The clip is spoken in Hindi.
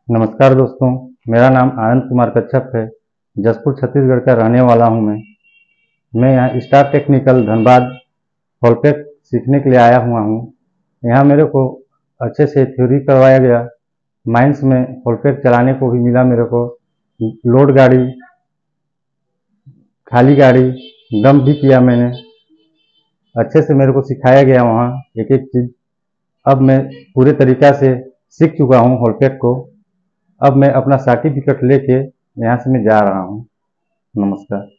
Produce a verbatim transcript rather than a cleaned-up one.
नमस्कार दोस्तों, मेरा नाम आनंद कुमार कच्छप है। जसपुर छत्तीसगढ़ का रहने वाला हूं। मैं मैं यहाँ स्टार टेक्निकल धनबाद होलपेक सीखने के लिए आया हुआ हूं। यहाँ मेरे को अच्छे से थ्योरी करवाया गया। माइंस में होलपेक चलाने को भी मिला मेरे को। लोड गाड़ी, खाली गाड़ी, डंप भी किया मैंने। अच्छे से मेरे को सिखाया गया वहाँ एक एक चीज़। अब मैं पूरे तरीक़ा से सीख चुका हूँ होलपेक को। अब मैं अपना सर्टिफिकेट लेके यहाँ से मैं जा रहा हूँ। नमस्कार।